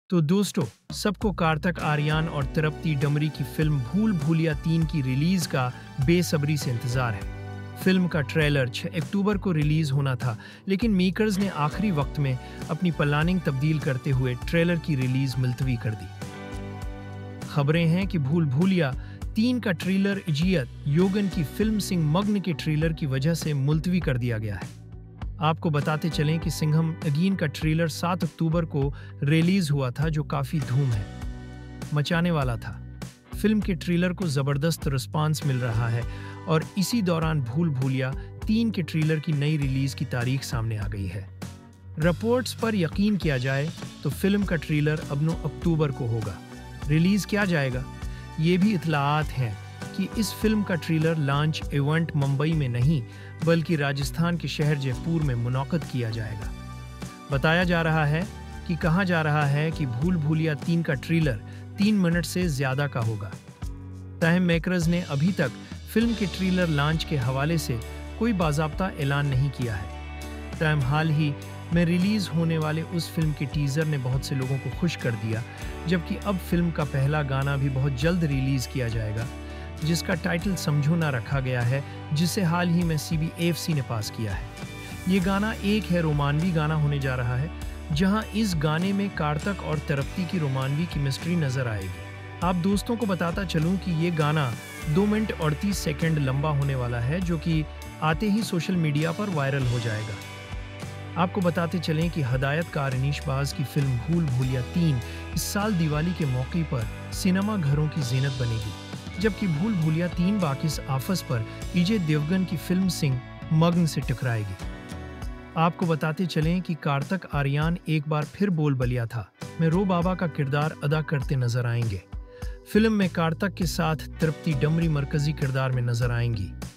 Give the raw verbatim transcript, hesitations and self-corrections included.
तो दोस्तों, सबको कार्तिक आर्यन और तृप्ति डमरी की फिल्म भूल भुलैया तीन की रिलीज का बेसब्री से इंतजार है। फिल्म का ट्रेलर छह अक्टूबर को रिलीज होना था, लेकिन मेकर्स ने आखिरी वक्त में अपनी प्लानिंग तब्दील करते हुए ट्रेलर की रिलीज मुलतवी कर दी। खबरें हैं कि भूल भुलैया तीन का ट्रेलर इजियत योगन की फिल्म सिंह मग्न के ट्रेलर की वजह से मुलतवी कर दिया गया है। आपको बताते चलें कि सिंघम अगेन का ट्रेलर सात अक्टूबर को रिलीज हुआ था, जो काफी धूम है मचाने वाला था। फिल्म के ट्रेलर को जबरदस्त रिस्पांस मिल रहा है और इसी दौरान भूल भुलैया तीन के ट्रेलर की नई रिलीज की तारीख सामने आ गई है। रिपोर्ट्स पर यकीन किया जाए तो फिल्म का ट्रेलर अब नौ अक्टूबर को होगा। रिलीज किया जाएगा। ये भी इतलाआत हैं कि इस फिल्म का ट्रेलर लॉन्च इवेंट मुंबई में नहीं बल्कि राजस्थान के शहर जयपुर में मुनाक़िद किया जाएगा। बताया जा रहा है कि कहा जा रहा है कि भूल भुलैया तीन का ट्रेलर तीन मिनट से ज़्यादा का होगा। ताहम मेकर्स ने अभी तक फिल्म के ट्रेलर लॉन्च के हवाले से कोई बाज़ाब्ता ऐलान नहीं किया है। ताहम हाल ही में रिलीज़ होने वाले उस फिल्म के टीज़र ने बहुत से लोगों को खुश कर दिया, जबकि अब फिल्म का पहला गाना भी बहुत जल्द रिलीज़ किया जाएगा, जिसका टाइटल समझो ना रखा गया है, जिसे हाल ही में सी बी एफ सी ने पास किया है। ये गाना एक है रोमानवी गाना होने जा रहा है, जहां इस गाने में कार्तिक और तृप्ति की रोमानवी केमिस्ट्री नजर आएगी। आप दोस्तों को बताता चलूं कि ये गाना दो मिनट अड़तीस सेकंड लंबा होने वाला है, जो कि आते ही सोशल मीडिया पर वायरल हो जाएगा। आपको बताते चलें कि हदायतकार अनीश बाज की फिल्म भूल भुलैया तीन इस साल दिवाली के मौके पर सिनेमा घरों की जीनत बनेगी, जबकि भूल भुलैया तीन बाकिस आफस पर अजय देवगन की फिल्म सिंह मग्न से टकराएगी। आपको बताते चलें कि कार्तिक आर्यन एक बार फिर बोल बलिया था में रो बाबा का किरदार अदा करते नजर आएंगे। फिल्म में कार्तिक के साथ तृप्ति डमरी मरकजी किरदार में नजर आएंगी।